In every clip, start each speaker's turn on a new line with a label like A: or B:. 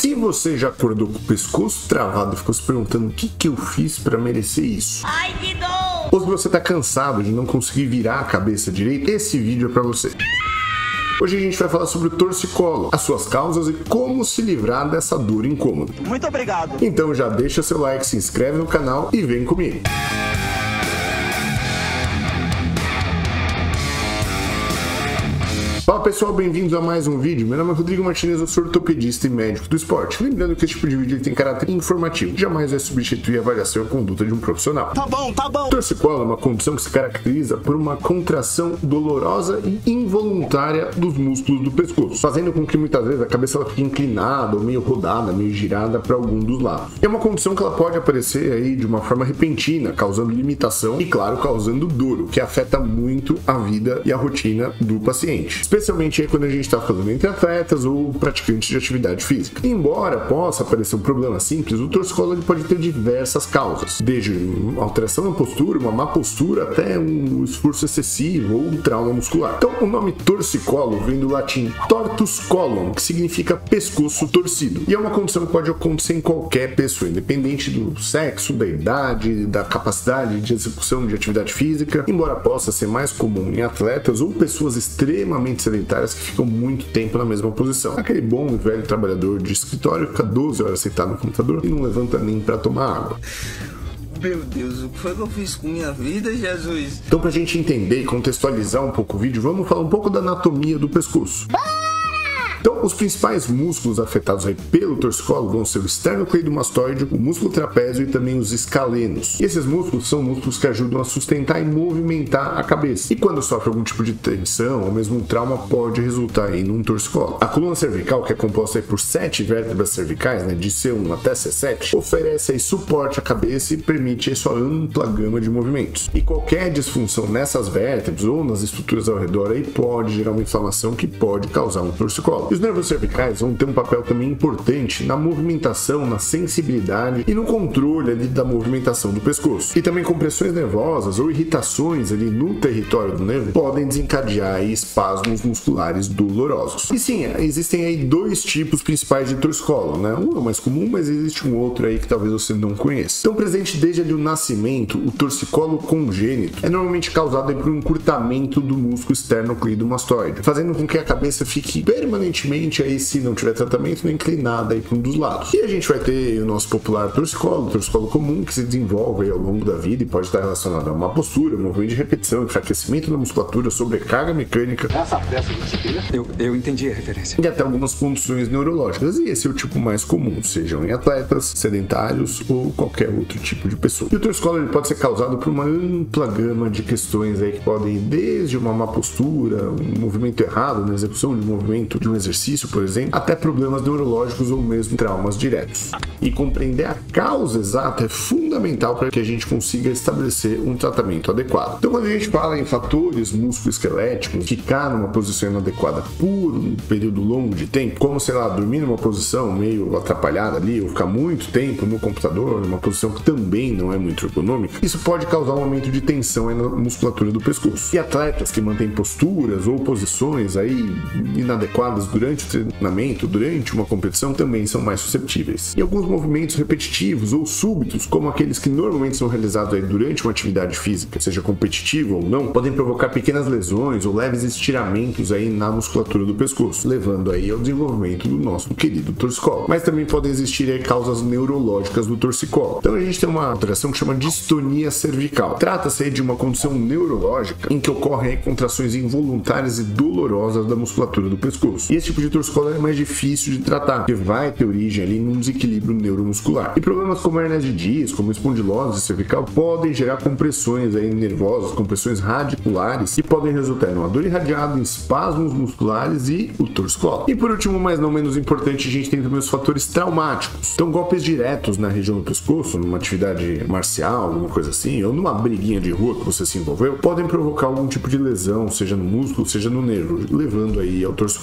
A: E você já acordou com o pescoço travado e ficou se perguntando o que eu fiz para merecer isso?
B: Ai, que dor!
A: Ou se você tá cansado de não conseguir virar a cabeça direito, esse vídeo é para você. Hoje a gente vai falar sobre o torcicolo, as suas causas e como se livrar dessa dor incômoda.
C: Muito obrigado!
A: Então já deixa seu like, se inscreve no canal e vem comigo. Fala pessoal, bem-vindos a mais um vídeo. Meu nome é Rodrigo Martinez, eu sou ortopedista e médico do esporte. Lembrando que esse tipo de vídeo tem caráter informativo, jamais vai substituir a avaliação e a conduta de um profissional.
C: Tá bom.
A: O torcicolo é uma condição que se caracteriza por uma contração dolorosa e involuntária dos músculos do pescoço, fazendo com que muitas vezes a cabeça ela fique inclinada ou meio rodada, meio girada para algum dos lados. É uma condição que ela pode aparecer aí de uma forma repentina, causando limitação e, claro, causando dor, o que afeta muito a vida e a rotina do paciente. Especialmente aí quando a gente está falando entre atletas ou praticantes de atividade física. Embora possa aparecer um problema simples, o torcicolo ele pode ter diversas causas, desde uma alteração na postura, uma má postura, até um esforço excessivo ou um trauma muscular. Então o nome torcicolo vem do latim tortus colum, que significa pescoço torcido. E é uma condição que pode acontecer em qualquer pessoa, independente do sexo, da idade, da capacidade de execução de atividade física, embora possa ser mais comum em atletas ou pessoas extremamente sedentárias que ficam muito tempo na mesma posição. Aquele bom e velho trabalhador de escritório que fica 12 horas sentado no computador e não levanta nem para tomar água.
D: Meu Deus, o que foi que eu fiz com minha vida, Jesus?
A: Então, pra gente entender e contextualizar um pouco o vídeo, vamos falar um pouco da anatomia do pescoço. Então, os principais músculos afetados aí pelo torcicolo vão ser o esternocleidomastoide, o músculo trapézio e também os escalenos. E esses músculos são músculos que ajudam a sustentar e movimentar a cabeça. E quando sofre algum tipo de tensão ou mesmo um trauma, pode resultar aí num torcicolo. A coluna cervical, que é composta aí por 7 vértebras cervicais, né, de C1 até C7, oferece aí suporte à cabeça e permite aí sua ampla gama de movimentos. E qualquer disfunção nessas vértebras ou nas estruturas ao redor aí pode gerar uma inflamação que pode causar um torcicolo. Os nervos cervicais vão ter um papel também importante na movimentação, na sensibilidade e no controle ali da movimentação do pescoço. E também compressões nervosas ou irritações ali no território do nervo podem desencadear aí espasmos musculares dolorosos. E sim, existem aí dois tipos principais de torcicolo, né? Um é o mais comum, mas existe um outro aí que talvez você não conheça. Então, presente desde ali o nascimento, o torcicolo congênito é normalmente causado aí por um encurtamento do músculo esternocleidomastoide, fazendo com que a cabeça fique permanentemente aí, se não tiver tratamento, inclinada aí para um dos lados. E a gente vai ter o nosso popular torcicolo, o torcicolo comum, que se desenvolve aí ao longo da vida e pode estar relacionado a uma postura, movimento de repetição, enfraquecimento da musculatura, sobrecarga mecânica.
C: Essa peça de disciplina.
D: Eu entendi a referência.
A: E até algumas condições neurológicas. E esse é o tipo mais comum, sejam em atletas, sedentários ou qualquer outro tipo de pessoa. E o torcicolo ele pode ser causado por uma ampla gama de questões aí que podem ir desde uma má postura, um movimento errado na execução de um movimento de um exercício, por exemplo, até problemas neurológicos ou mesmo traumas diretos. E compreender a causa exata é fundamental para que a gente consiga estabelecer um tratamento adequado. Então, quando a gente fala em fatores musculoesqueléticos, ficar numa posição inadequada por um período longo de tempo, como, sei lá, dormir numa posição meio atrapalhada ali, ou ficar muito tempo no computador, numa posição que também não é muito ergonômica, isso pode causar um aumento de tensão aí na musculatura do pescoço. E atletas que mantêm posturas ou posições aí inadequadas durante o treinamento, durante uma competição, também são mais suscetíveis. E alguns movimentos repetitivos ou súbitos, como aqueles que normalmente são realizados aí durante uma atividade física, seja competitiva ou não, podem provocar pequenas lesões ou leves estiramentos aí na musculatura do pescoço, levando aí ao desenvolvimento do nosso querido torcicolo. Mas também podem existir aí causas neurológicas do torcicolo. Então a gente tem uma alteração que chama distonia cervical. Trata-se aí de uma condição neurológica em que ocorrem aí contrações involuntárias e dolorosas da musculatura do pescoço. E esse tipo de torcicolo é mais difícil de tratar, porque vai ter origem ali num desequilíbrio neuromuscular. E problemas como hernias de disco, como espondilose cervical, podem gerar compressões aí nervosas, compressões radiculares, que podem resultar em uma dor irradiada, em espasmos musculares e o torcicolo. E por último, mas não menos importante, a gente tem também os fatores traumáticos. Então, golpes diretos na região do pescoço, numa atividade marcial, alguma coisa assim, ou numa briguinha de rua que você se envolveu, podem provocar algum tipo de lesão, seja no músculo, seja no nervo, levando aí ao torcicolo. Lembrar que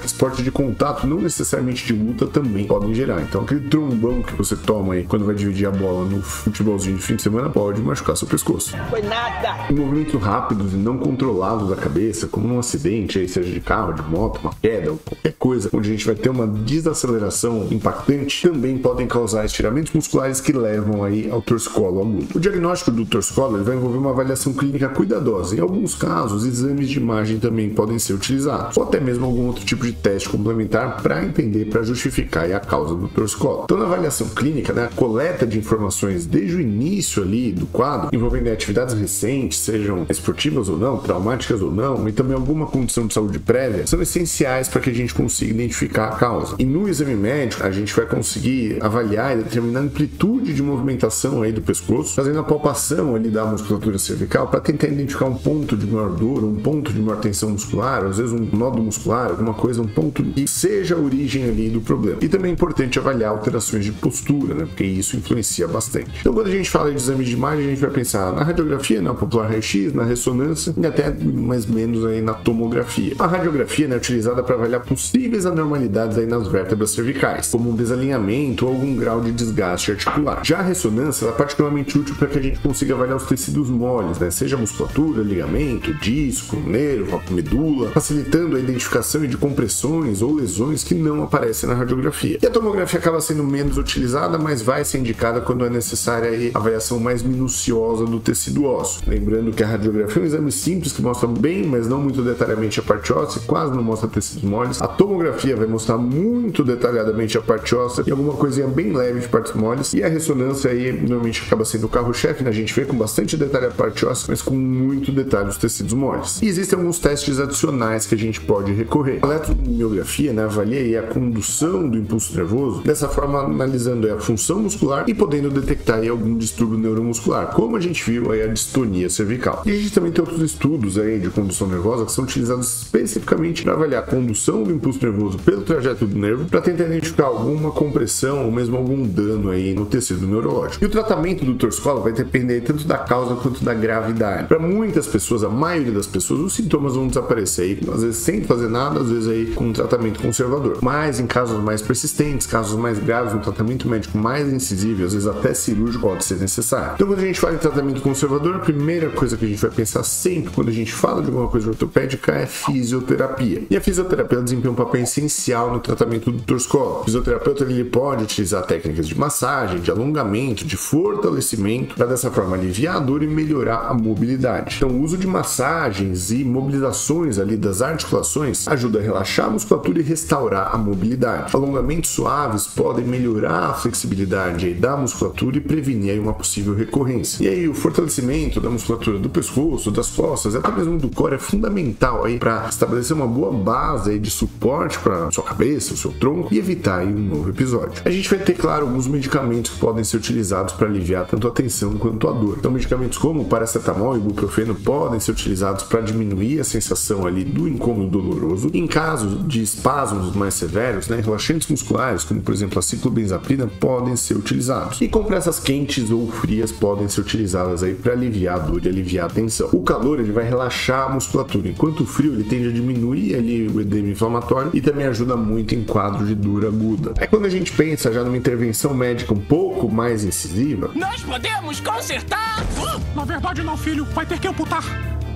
A: esporte de contato, não necessariamente de luta, também podem gerar. Então aquele trombão que você toma aí quando vai dividir a bola no futebolzinho de fim de semana pode machucar seu pescoço.
C: Foi nada!
A: Movimentos rápidos e não controlados da cabeça, como num acidente, aí, seja de carro, de moto, uma queda ou qualquer coisa, onde a gente vai ter uma desaceleração impactante, também podem causar estiramentos musculares que levam aí ao torcicolo agudo. O diagnóstico do torcicolo vai envolver uma avaliação clínica cuidadosa. Em alguns casos, exames de imagem também podem ser utilizados, ou até mesmo algum outro tipo de teste complementar para entender, para justificar a causa do torcicolo. Então, na avaliação clínica, né, a coleta de informações desde o início ali do quadro, envolvendo atividades recentes, sejam esportivas ou não, traumáticas ou não, e também alguma condição de saúde prévia, são essenciais para que a gente consiga identificar a causa. E no exame médico, a gente vai conseguir avaliar e determinar a amplitude de movimentação aí do pescoço, fazendo a palpação ali da musculatura cervical para tentar identificar um ponto de maior dor, um ponto de maior tensão muscular, às vezes um nódulo muscular, alguma coisa, um ponto que seja a origem ali do problema. E também é importante avaliar alterações de postura, né? Porque isso influencia bastante. Então, quando a gente fala de exame de imagem, a gente vai pensar na radiografia, na popular raio-x, na ressonância e até mais ou menos aí na tomografia. A radiografia, né, é utilizada para avaliar possíveis anormalidades aí nas vértebras cervicais, como um desalinhamento ou algum grau de desgaste articular. Já a ressonância, ela é particularmente útil para que a gente consiga avaliar os tecidos moles, né? Seja musculatura, ligamento, disco, nervo, medula, facilitando a identificação de compressões ou lesões que não aparecem na radiografia. E a tomografia acaba sendo menos utilizada, mas vai ser indicada quando é necessária a avaliação mais minuciosa do tecido ósseo. Lembrando que a radiografia é um exame simples que mostra bem, mas não muito detalhadamente a parte óssea, quase não mostra tecidos moles. A tomografia vai mostrar muito detalhadamente a parte óssea e alguma coisinha bem leve de partes moles. E a ressonância aí normalmente acaba sendo o carro-chefe, né? A gente vê com bastante detalhe a parte óssea, mas com muito detalhe os tecidos moles. E existem alguns testes adicionais que a gente pode recorrer. A eletromiografia, né, avalia aí a condução do impulso nervoso, dessa forma analisando aí a função muscular e podendo detectar aí algum distúrbio neuromuscular, como a gente viu aí a distonia cervical. E a gente também tem outros estudos aí de condução nervosa que são utilizados especificamente para avaliar a condução do impulso nervoso pelo trajeto do nervo, para tentar identificar alguma compressão ou mesmo algum dano aí no tecido neurológico. E o tratamento do torcicolo vai depender tanto da causa quanto da gravidade. Para muitas pessoas, a maioria das pessoas, os sintomas vão desaparecer aí, às vezes sem fazer nada, às vezes aí com um tratamento conservador. Mas em casos mais persistentes, casos mais graves, um tratamento médico mais incisivo, às vezes até cirúrgico, pode ser necessário. Então, quando a gente fala em tratamento conservador, a primeira coisa que a gente vai pensar sempre quando a gente fala de alguma coisa ortopédica é fisioterapia. E a fisioterapia desempenha um papel essencial no tratamento do torcicolo. O fisioterapeuta ele pode utilizar técnicas de massagem, de alongamento, de fortalecimento, para dessa forma aliviar a dor e melhorar a mobilidade. Então, o uso de massagens e mobilizações ali das articulações ajuda a relaxar a musculatura e restaurar a mobilidade. Alongamentos suaves podem melhorar a flexibilidade aí da musculatura e prevenir aí uma possível recorrência. E aí o fortalecimento da musculatura do pescoço, das costas, até mesmo do core é fundamental aí para estabelecer uma boa base aí de suporte para sua cabeça, o seu tronco e evitar aí um novo episódio. A gente vai ter, claro, alguns medicamentos que podem ser utilizados para aliviar tanto a tensão quanto a dor. Então, medicamentos como o paracetamol e o ibuprofeno podem ser utilizados para diminuir a sensação ali do incômodo doloroso. Em casos de espasmos mais severos, né, relaxantes musculares, como por exemplo a ciclobenzaprina, podem ser utilizados. E compressas quentes ou frias podem ser utilizadas aí para aliviar a dor e aliviar a tensão. O calor ele vai relaxar a musculatura, enquanto o frio ele tende a diminuir ali o edema inflamatório e também ajuda muito em quadro de dor aguda. Aí quando a gente pensa já numa intervenção médica um pouco mais incisiva,
B: nós podemos consertar! Na verdade não, filho, vai ter que amputar.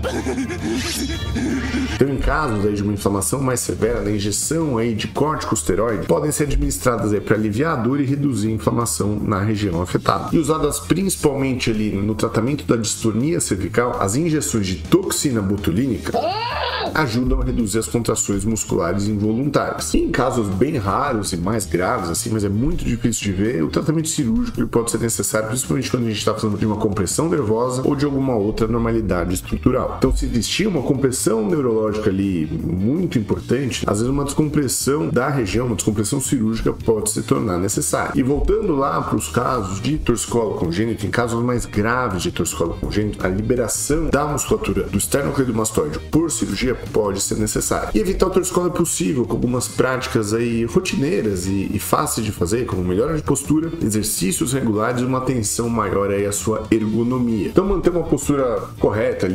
A: Então, em casos aí de uma inflamação mais severa, a injeção aí de corticosteroide podem ser administradas aí para aliviar a dor e reduzir a inflamação na região afetada. E usadas principalmente ali no tratamento da distonia cervical, as injeções de toxina botulínica ajudam a reduzir as contrações musculares involuntárias. E em casos bem raros e mais graves, assim, mas é muito difícil de ver, o tratamento cirúrgico ele pode ser necessário, principalmente quando a gente está falando de uma compressão nervosa ou de alguma outra anormalidade estrutural. Então, se existir uma compressão neurológica ali muito importante, às vezes uma descompressão da região, uma descompressão cirúrgica pode se tornar necessária. E voltando lá para os casos de torcicolo congênito, em casos mais graves de torcicolo congênito, a liberação da musculatura do esternocleidomastoide por cirurgia pode ser necessária. E evitar o torcicolo é possível com algumas práticas aí rotineiras e fáceis de fazer, como melhora de postura, exercícios regulares e uma atenção maior aí à sua ergonomia. Então, manter uma postura correta ali ao sentar,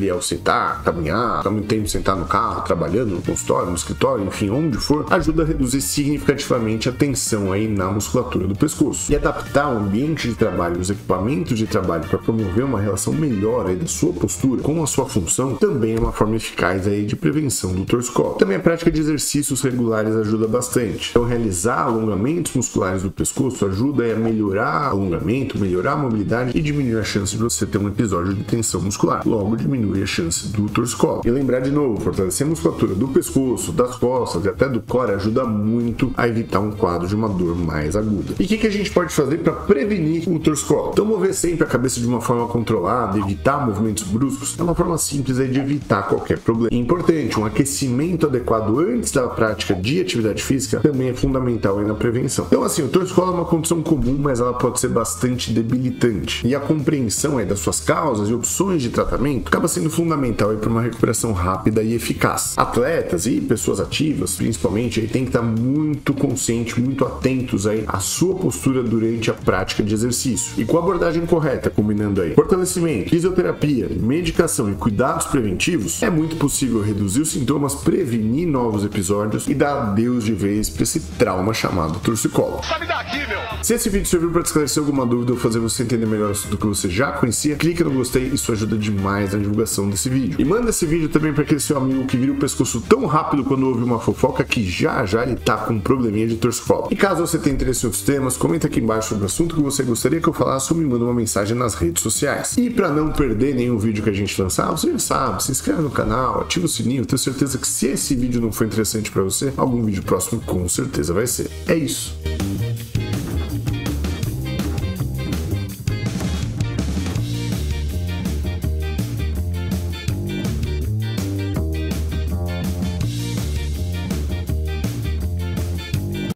A: levitar, caminhar, ficar muito tempo sentado no carro, trabalhando no consultório, no escritório, enfim, onde for, ajuda a reduzir significativamente a tensão aí na musculatura do pescoço. E adaptar o ambiente de trabalho, os equipamentos de trabalho para promover uma relação melhor aí da sua postura com a sua função também é uma forma eficaz aí de prevenção do torcicolo. Também a prática de exercícios regulares ajuda bastante. Então, realizar alongamentos musculares do pescoço ajuda a melhorar o alongamento, melhorar a mobilidade e diminuir a chance de você ter um episódio de tensão muscular. Logo, diminui a chance do torcicolo. E lembrar de novo, fortalecer a musculatura do pescoço, das costas e até do core ajuda muito a evitar um quadro de uma dor mais aguda. E o que a gente pode fazer para prevenir o torcicolo? Então, mover sempre a cabeça de uma forma controlada, evitar movimentos bruscos, é uma forma simples aí de evitar qualquer problema. E importante, um aquecimento adequado antes da prática de atividade física também é fundamental aí na prevenção. Então, assim, o torcicolo é uma condição comum, mas ela pode ser bastante debilitante. E a compreensão aí das suas causas e opções de tratamento acaba sendo fundamental aí para uma recuperação rápida e eficaz. Atletas e pessoas ativas, principalmente, aí tem que estar muito consciente, muito atentos aí à sua postura durante a prática de exercício. E com a abordagem correta, combinando aí fortalecimento, fisioterapia, medicação e cuidados preventivos, é muito possível reduzir os sintomas, prevenir novos episódios e dar adeus de vez para esse trauma chamado torcicolo. Se esse vídeo serviu para te esclarecer alguma dúvida ou fazer você entender melhor do que você já conhecia, clica no gostei, isso ajuda demais na divulgação desse vídeo. E manda esse vídeo também para aquele seu amigo que vira o pescoço tão rápido quando ouve uma fofoca que já ele tá com um probleminha de torcicolo. E caso você tenha interesse em outros temas, comenta aqui embaixo sobre o assunto que você gostaria que eu falasse ou me manda uma mensagem nas redes sociais. E para não perder nenhum vídeo que a gente lançar, você já sabe, se inscreve no canal, ativa o sininho, tenho certeza que se esse vídeo não for interessante para você, algum vídeo próximo com certeza vai ser. É isso.